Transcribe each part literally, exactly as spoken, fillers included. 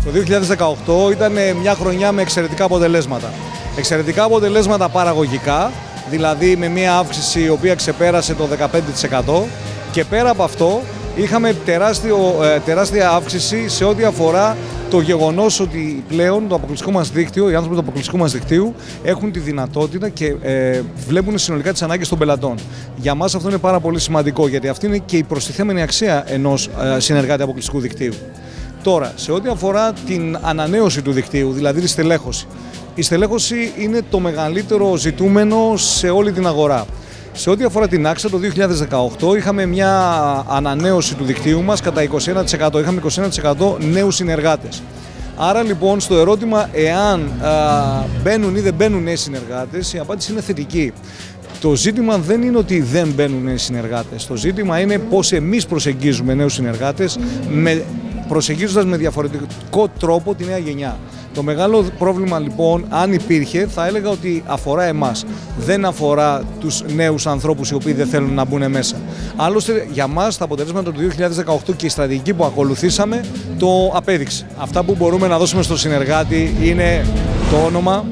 Το δύο χιλιάδες δεκαοκτώ ήταν μια χρονιά με εξαιρετικά αποτελέσματα. Εξαιρετικά αποτελέσματα παραγωγικά, δηλαδή με μια αύξηση η οποία ξεπέρασε το δεκαπέντε τοις εκατό, και πέρα από αυτό είχαμε τεράστιο, τεράστια αύξηση σε ό,τι αφορά το γεγονός ότι πλέον το αποκλειστικό μας δίκτυο, οι άνθρωποι του αποκλειστικού μας δικτύου έχουν τη δυνατότητα και ε, βλέπουν συνολικά τις ανάγκες των πελατών. Για μας αυτό είναι πάρα πολύ σημαντικό, γιατί αυτή είναι και η προστιθέμενη αξία ενός ε, συνεργάτη αποκλειστικού δικτύου. Τώρα, σε ό,τι αφορά την ανανέωση του δικτύου, δηλαδή τη στελέχωση. Η στελέχωση είναι το μεγαλύτερο ζητούμενο σε όλη την αγορά. Σε ό,τι αφορά την Άξα, το δύο χιλιάδες δεκαοκτώ είχαμε μια ανανέωση του δικτύου μας κατά είκοσι ένα τοις εκατό. Είχαμε είκοσι ένα τοις εκατό νέους συνεργάτες. Άρα λοιπόν στο ερώτημα εάν α, μπαίνουν ή δεν μπαίνουν νέοι συνεργάτες, η απάντηση είναι θετική. Το ζήτημα δεν είναι ότι δεν μπαίνουν νέοι συνεργάτες. Το ζήτημα είναι πώς εμείς προσεγγίζουμε νέους συνεργάτες, με, προσεγγίζοντας με διαφορετικό τρόπο τη νέα γενιά. Το μεγάλο πρόβλημα λοιπόν, αν υπήρχε, θα έλεγα ότι αφορά εμάς. Δεν αφορά τους νέους ανθρώπους οι οποίοι δεν θέλουν να μπουν μέσα. Άλλωστε, για μας τα αποτελέσματα του δύο χιλιάδες δεκαοκτώ και η στρατηγική που ακολουθήσαμε το απέδειξε. Αυτά που μπορούμε να δώσουμε στο συνεργάτη είναι το όνομα,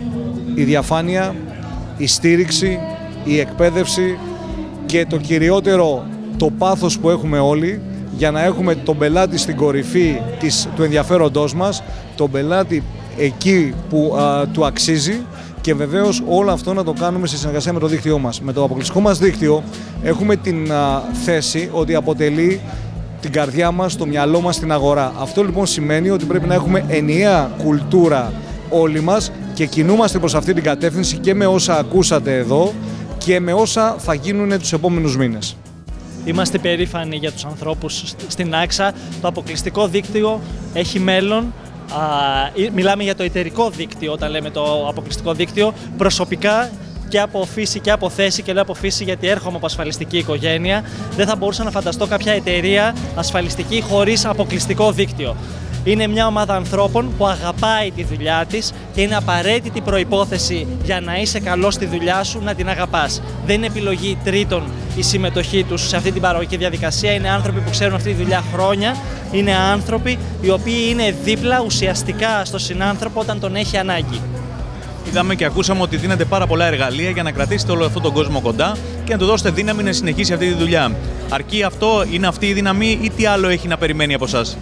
η διαφάνεια, η στήριξη, η εκπαίδευση και το κυριότερο, το πάθος που έχουμε όλοι, για να έχουμε τον πελάτη στην κορυφή της, του ενδιαφέροντός μας, τον πελάτη εκεί που α, του αξίζει, και βεβαίως όλο αυτό να το κάνουμε σε συνεργασία με το δίκτυό μας. Με το αποκλειστικό μας δίκτυο έχουμε την α, θέση ότι αποτελεί την καρδιά μας, το μυαλό μας στην αγορά. Αυτό λοιπόν σημαίνει ότι πρέπει να έχουμε ενιαία κουλτούρα όλοι μας και κινούμαστε προς αυτή την κατεύθυνση και με όσα ακούσατε εδώ και με όσα θα γίνουν τους επόμενους μήνες. Είμαστε περήφανοι για τους ανθρώπους στην Άξα. Το αποκλειστικό δίκτυο έχει μέλλον. Α, μιλάμε για το εταιρικό δίκτυο όταν λέμε το αποκλειστικό δίκτυο. Προσωπικά και από φύση και από θέση, και λέω από φύση γιατί έρχομαι από ασφαλιστική οικογένεια, δεν θα μπορούσα να φανταστώ κάποια εταιρεία ασφαλιστική χωρίς αποκλειστικό δίκτυο. Είναι μια ομάδα ανθρώπων που αγαπάει τη δουλειά της και είναι απαραίτητη προϋπόθεση για να είσαι καλός στη δουλειά σου να την αγαπάς. Δεν είναι επιλογή τρίτων η συμμετοχή τους σε αυτή την παραγωγική διαδικασία. Είναι άνθρωποι που ξέρουν αυτή τη δουλειά χρόνια. Είναι άνθρωποι οι οποίοι είναι δίπλα ουσιαστικά στο συνάνθρωπο όταν τον έχει ανάγκη. Είδαμε και ακούσαμε ότι δίνετε πάρα πολλά εργαλεία για να κρατήσετε όλο αυτόν τον κόσμο κοντά και να του δώσετε δύναμη να συνεχίσει αυτή τη δουλειά. Αρκεί αυτό, είναι αυτή η δύναμη ή τι άλλο έχει να περιμένει από εσάς?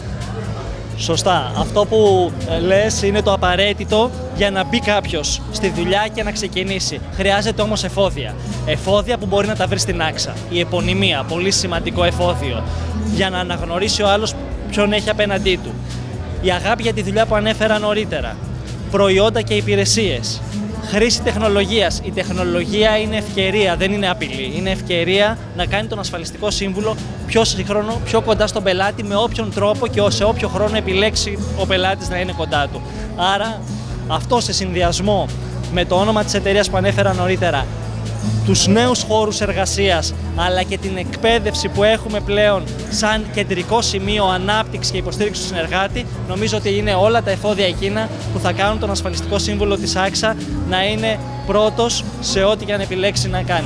Σωστά. Αυτό που λες είναι το απαραίτητο για να μπει κάποιος στη δουλειά και να ξεκινήσει. Χρειάζεται όμως εφόδια. Εφόδια που μπορεί να τα βρει στην Άξα. Η επωνυμία, πολύ σημαντικό εφόδιο. Για να αναγνωρίσει ο άλλος ποιον έχει απέναντί του. Η αγάπη για τη δουλειά που ανέφερα νωρίτερα. Προϊόντα και υπηρεσίες. Χρήση τεχνολογίας. Η τεχνολογία είναι ευκαιρία, δεν είναι απειλή. Είναι ευκαιρία να κάνει τον ασφαλιστικό σύμβουλο πιο σύγχρονο, πιο κοντά στον πελάτη, με όποιον τρόπο και σε όποιο χρόνο επιλέξει ο πελάτης να είναι κοντά του. Άρα, αυτό σε συνδυασμό με το όνομα της εταιρείας που ανέφερα νωρίτερα, τους νέους χώρους εργασίας, αλλά και την εκπαίδευση που έχουμε πλέον σαν κεντρικό σημείο ανάπτυξη και υποστήριξη του συνεργάτη, νομίζω ότι είναι όλα τα εφόδια εκείνα που θα κάνουν τον ασφαλιστικό σύμβουλο της Άξα να είναι πρώτος σε ό,τι και αν επιλέξει να κάνει.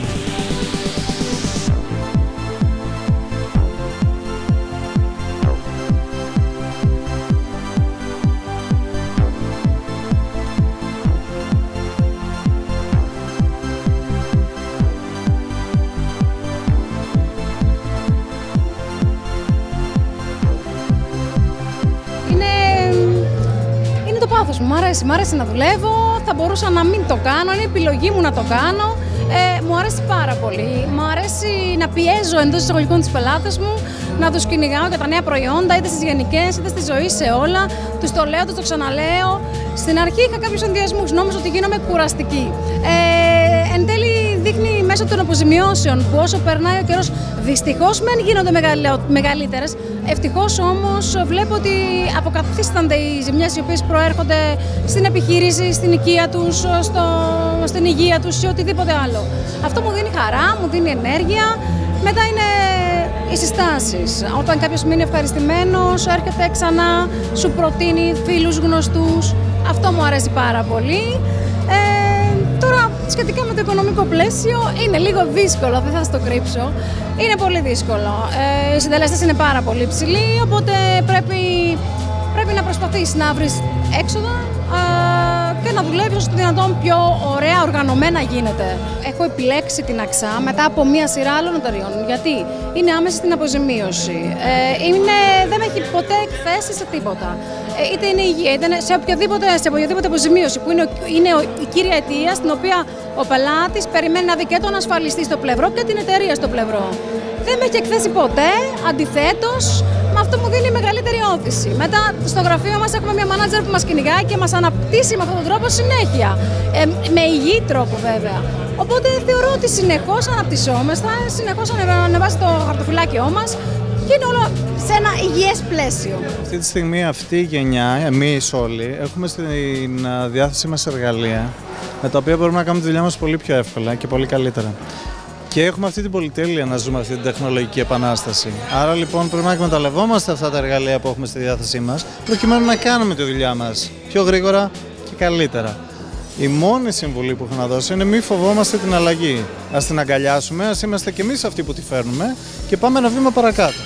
Μου αρέσει, μου αρέσει να δουλεύω, θα μπορούσα να μην το κάνω, είναι επιλογή μου να το κάνω. Ε, μου αρέσει πάρα πολύ. Μου αρέσει να πιέζω εντός εισαγωγικών τους πελάτες μου, να τους κυνηγάω για τα νέα προϊόντα, είτε στις γενικές, είτε στη ζωή, σε όλα. Τους το λέω, τους το ξαναλέω. Στην αρχή είχα κάποιους ενδιασμούς, νόμιζα ότι γίνομαι κουραστική. Ε, εν τέλει δείχνει μέσω των αποζημιώσεων που όσο περνάει ο καιρός δυστυχώς μεν γίνονται μεγαλύτερες. Ευτυχώς όμως βλέπω ότι αποκαθίστανται οι ζημιές οι οποίες προέρχονται στην επιχείρηση, στην οικία τους, στο, στην υγεία τους ή οτιδήποτε άλλο. Αυτό μου δίνει χαρά, μου δίνει ενέργεια. Μετά είναι οι συστάσεις. Όταν κάποιος μείνει ευχαριστημένος, έρχεται ξανά, σου προτείνει φίλους γνωστούς. Αυτό μου αρέσει πάρα πολύ. Ε, τώρα, σχετικά με το οικονομικό πλαίσιο, είναι λίγο δύσκολο, δεν θα σας το κρύψω. Είναι πολύ δύσκολο. Ε, οι συντελεστές είναι πάρα πολύ ψηλοί, οπότε πρέπει πρέπει να προσπαθείς να βρεις έξοδα α, και να δουλεύεις όσο το δυνατόν πιο ωραία, οργανωμένα γίνεται. Έχω επιλέξει την ΑΞΑ μετά από μία σειρά άλλων εταιριών, γιατί είναι άμεση στην αποζημίωση. Ε, είναι, δεν έχει ποτέ εκθέσει σε τίποτα. Ε, είτε είναι υγεία, είτε είναι σε οποιοδήποτε, σε οποιοδήποτε αποζημίωση, που είναι, είναι η κύρια αιτία στην οποία ο πελάτης περιμένει να δει και τον ασφαλιστή στο πλευρό και την εταιρεία στο πλευρό. Δεν με έχει εκθέσει ποτέ, αντιθέτως, με αυτό μου δίνει μεγαλύτερη όθηση. Μετά στο γραφείο μας έχουμε μια μάνατζερ που μας κυνηγάει και μας αναπτύσσει με αυτόν τον τρόπο συνέχεια. Ε, με υγιή τρόπο βέβαια. Οπότε θεωρώ ότι συνεχώς αναπτυσσόμαστε, συνεχώς ανεβάζει το χαρτοφυλάκιό μας και είναι όλο σε ένα υγιές πλαίσιο. Αυτή τη στιγμή αυτή η γενιά, εμείς όλοι, έχουμε στην διάθεσή μας εργαλεία με τα οποία μπορούμε να κάνουμε τη δουλειά μας πολύ πιο εύκολα και πολύ καλύτερα. Και έχουμε αυτή την πολυτέλεια να ζούμε αυτή την τεχνολογική επανάσταση. Άρα λοιπόν πρέπει να εκμεταλλευόμαστε αυτά τα εργαλεία που έχουμε στη διάθεσή μας, προκειμένου να κάνουμε τη δουλειά μας πιο γρήγορα και καλύτερα. Η μόνη συμβουλή που έχω να δώσω είναι μη φοβόμαστε την αλλαγή. Ας την αγκαλιάσουμε, ας είμαστε κι εμείς αυτοί που τη φέρνουμε και πάμε ένα βήμα παρακάτω.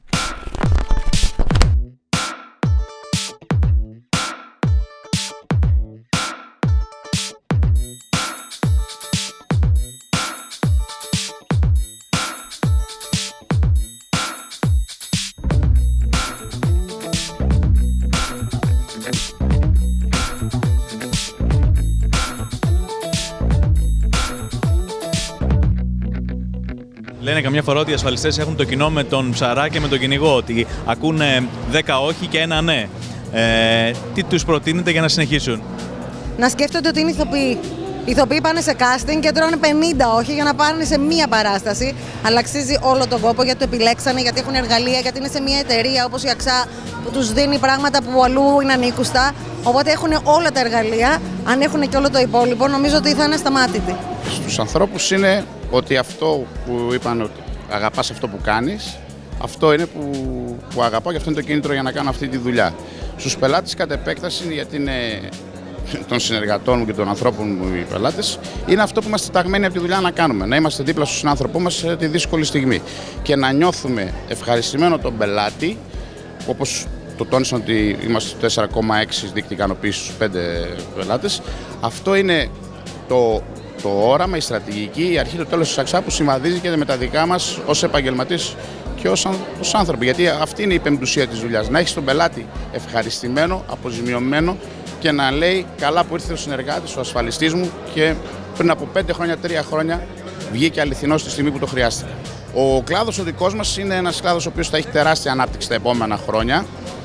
Λένε καμιά φορά ότι οι ασφαλιστές έχουν το κοινό με τον ψαρά και με τον κυνηγό, ότι ακούνε δέκα όχι και ένα ναι. Ε, τι τους προτείνετε για να συνεχίσουν? Να σκέφτονται ότι είναι ηθοποιοί. Οι ηθοποιοί πάνε σε casting και τρώνε πενήντα όχι για να πάνε σε μία παράσταση, αλλά αξίζει όλο τον κόπο γιατί το επιλέξανε, γιατί έχουν εργαλεία, γιατί είναι σε μία εταιρεία όπως η ΑΞΑ που τους δίνει πράγματα που αλλού είναι ανήκουστα. Οπότε έχουν όλα τα εργαλεία, αν έχουν και όλο το υπόλοιπο, νομίζω ότι θα είναι ασταμάτητοι. Στους ανθρώπους είναι ότι αυτό που είπαν, ότι αγαπάς αυτό που κάνεις, αυτό είναι που, που αγαπάω και αυτό είναι το κίνητρο για να κάνω αυτή τη δουλειά. Στους πελάτες κατ' επέκταση, γιατί είναι των συνεργατών μου και των ανθρώπων μου οι πελάτες, είναι αυτό που είμαστε ταγμένοι από τη δουλειά να κάνουμε. Να είμαστε δίπλα στον συνάνθρωπό μας σε τη δύσκολη στιγμή και να νιώθουμε ευχαριστημένο τον πελάτη, όπως το τόνισαν ότι είμαστε τέσσερα κόμμα έξι δίκτυα ικανοποίησης στους πέντε πελάτες. Αυτό είναι το, το όραμα, η στρατηγική, η αρχή, το τέλος της ΑΞΑ που συμβαδίζει και με τα δικά μας ως επαγγελματίες και ως, ως άνθρωποι. Γιατί αυτή είναι η πεμπτουσία της δουλειάς. Να έχεις τον πελάτη ευχαριστημένο, αποζημιωμένο και να λέει καλά που ήρθε ο συνεργάτης, ο ασφαλιστής μου και πριν από πέντε χρόνια, τρία χρόνια βγήκε αληθινός στη στιγμή που το χρειάστηκε. Ο κλάδος ο δικός μας είναι ένας κλάδος ο οποίος θα έχει τεράστια ανάπτυξη τα επόμενα χρόνια.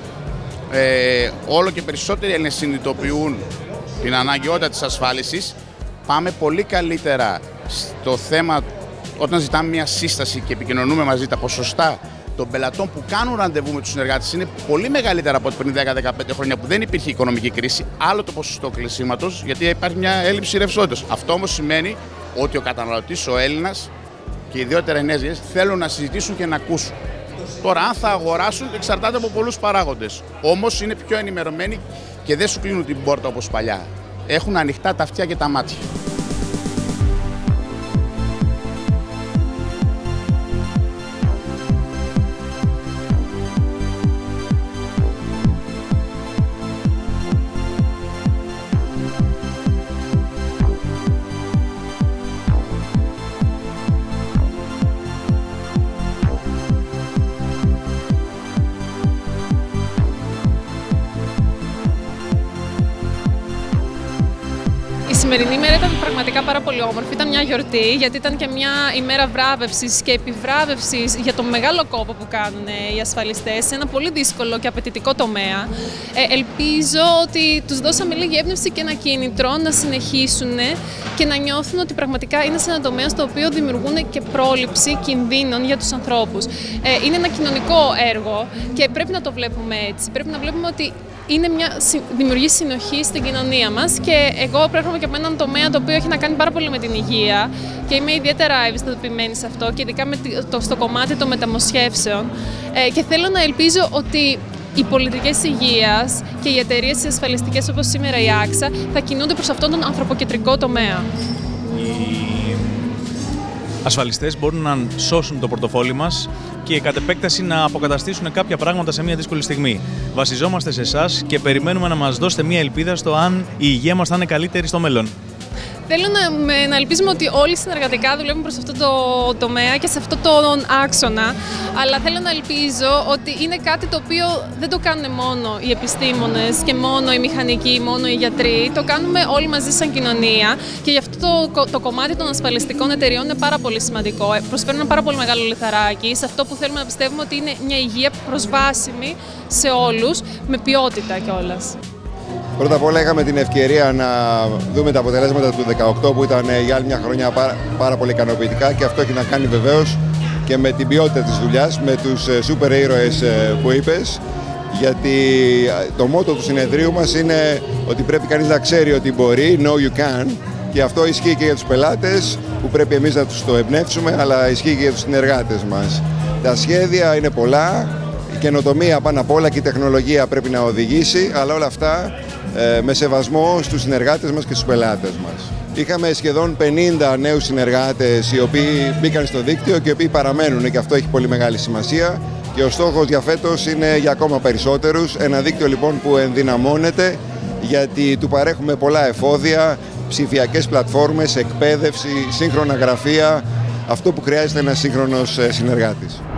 Ε, όλο και περισσότεροι Έλληνες συνειδητοποιούν την αναγκαιότητα της ασφάλισης. Πάμε πολύ καλύτερα στο θέμα όταν ζητάμε μια σύσταση και επικοινωνούμε μαζί, τα ποσοστά των πελατών που κάνουν ραντεβού με τους συνεργάτες είναι πολύ μεγαλύτερα από πριν δέκα με δεκαπέντε χρόνια που δεν υπήρχε οικονομική κρίση. Άλλο το ποσοστό κλεισίματος, γιατί υπάρχει μια έλλειψη ρευστότητας. Αυτό όμως σημαίνει ότι ο καταναλωτής, ο Έλληνας και ιδιότερα οι νέες γενιές θέλουν να συζητήσουν και να ακούσουν. Τώρα, αν θα αγοράσουν, εξαρτάται από πολλούς παράγοντες. Όμως είναι πιο ενημερωμένοι και δεν σου κλείνουν την πόρτα όπως παλιά. Έχουν ανοιχτά τα αυτιά και τα μάτια. Η σημερινή ημέρα ήταν πραγματικά πάρα πολύ όμορφη. Ήταν μια γιορτή, γιατί ήταν και μια ημέρα βράβευσης και επιβράβευσης για το μεγάλο κόπο που κάνουν οι ασφαλιστές σε ένα πολύ δύσκολο και απαιτητικό τομέα. Ε, ελπίζω ότι τους δώσαμε λίγη έμπνευση και ένα κίνητρο να συνεχίσουν και να νιώθουν ότι πραγματικά είναι σε ένα τομέα στο οποίο δημιουργούν και πρόληψη κινδύνων για τους ανθρώπους. Ε, είναι ένα κοινωνικό έργο και πρέπει να το βλέπουμε έτσι. Πρέπει να βλέπουμε ότι είναι μια, δημιουργεί συνοχή στην κοινωνία μας και εγώ προέρχομαι και από έναν τομέα το οποίο έχει να κάνει πάρα πολύ με την υγεία και είμαι ιδιαίτερα ευαισθητοποιημένη σε αυτό και ειδικά με το, στο κομμάτι των μεταμοσχεύσεων ε, και θέλω να ελπίζω ότι οι πολιτικές υγείας και οι εταιρείες ασφαλιστικές όπως σήμερα η ΑΞΑ θα κινούνται προς αυτόν τον ανθρωποκεντρικό τομέα. Οι ασφαλιστές μπορούν να σώσουν το πορτοφόλι μας και κατ' επέκταση να αποκαταστήσουν κάποια πράγματα σε μια δύσκολη στιγμή. Βασιζόμαστε σε εσάς και περιμένουμε να μας δώσετε μια ελπίδα στο αν η υγεία μας θα είναι καλύτερη στο μέλλον. Θέλω να, να ελπίζουμε ότι όλοι συνεργατικά δουλεύουν προς αυτό το τομέα και σε αυτό τον άξονα, αλλά θέλω να ελπίζω ότι είναι κάτι το οποίο δεν το κάνουν μόνο οι επιστήμονες και μόνο οι μηχανικοί, μόνο οι γιατροί, το κάνουμε όλοι μαζί σαν κοινωνία και γι' αυτό το, το κομμάτι των ασφαλιστικών εταιριών είναι πάρα πολύ σημαντικό. Προσφέρουν ένα πάρα πολύ μεγάλο λιθαράκι σε αυτό που θέλουμε να πιστεύουμε ότι είναι μια υγεία προσβάσιμη σε όλους, με ποιότητα κιόλας. Πρώτα απ' όλα είχαμε την ευκαιρία να δούμε τα αποτελέσματα του δεκαοκτώ που ήταν για άλλη μια χρονιά πάρα, πάρα πολύ ικανοποιητικά και αυτό έχει να κάνει βεβαίως και με την ποιότητα της δουλειάς, με τους σούπερ ήρωες που είπες, γιατί το μότο του συνεδρίου μας είναι ότι πρέπει κανείς να ξέρει ότι μπορεί, know you can, και αυτό ισχύει και για τους πελάτες που πρέπει εμείς να τους το εμπνεύσουμε, αλλά ισχύει και για τους συνεργάτες μας. Τα σχέδια είναι πολλά, η καινοτομία πάνω απ' όλα και η τεχνολογία πρέπει να οδηγήσει, αλλά όλα αυτά ε, με σεβασμό στους συνεργάτες μας και στους πελάτες μας. Είχαμε σχεδόν πενήντα νέους συνεργάτες οι οποίοι μπήκαν στο δίκτυο και οι οποίοι παραμένουν και αυτό έχει πολύ μεγάλη σημασία και ο στόχος για φέτος είναι για ακόμα περισσότερους. Ένα δίκτυο λοιπόν που ενδυναμώνεται γιατί του παρέχουμε πολλά εφόδια, ψηφιακές πλατφόρμες, εκπαίδευση, σύγχρονα γραφεία, αυτό που χρειάζεται ένας σύγχρονος συνεργάτης.